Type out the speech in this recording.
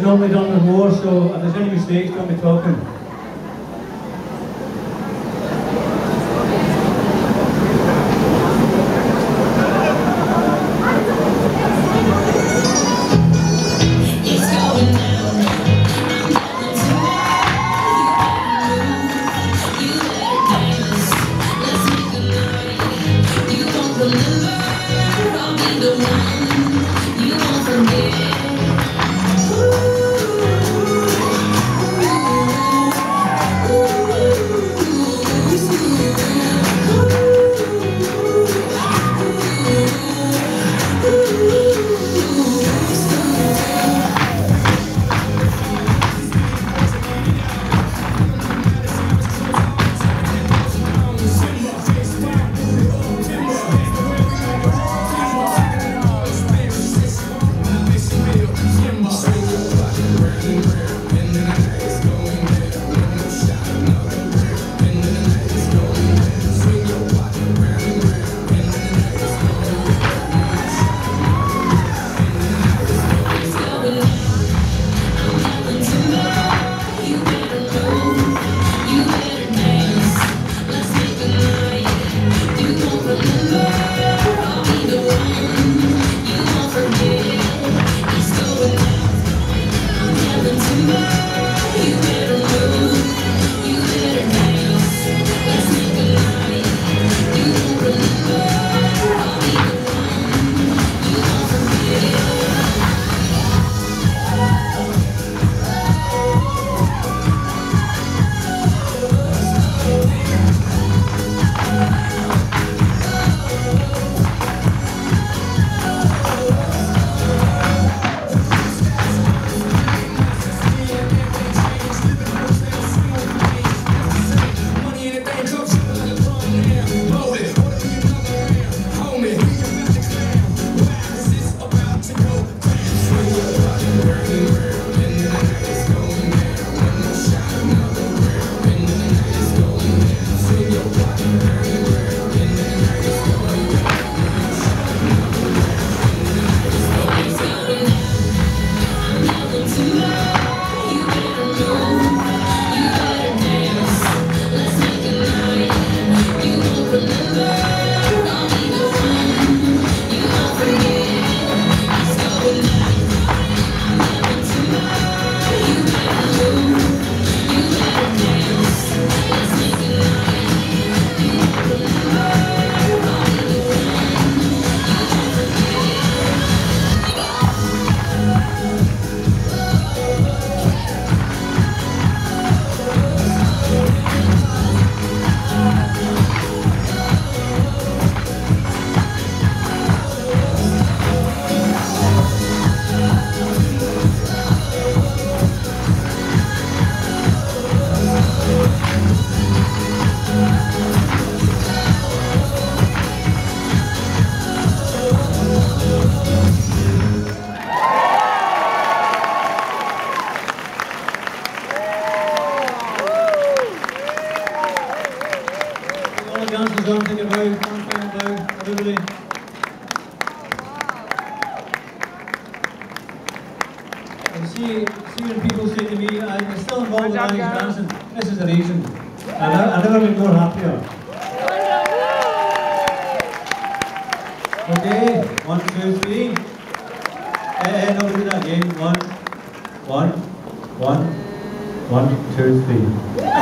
normally done with more, so if there's any mistakes, don't be talking. Dancers on, think about, everybody. And see when people say to me, I'm still involved in Irish dancing, this is the reason. I've never been more happier. Okay, 1, 2, 3. No, we'll do that again. 1, 2, 3.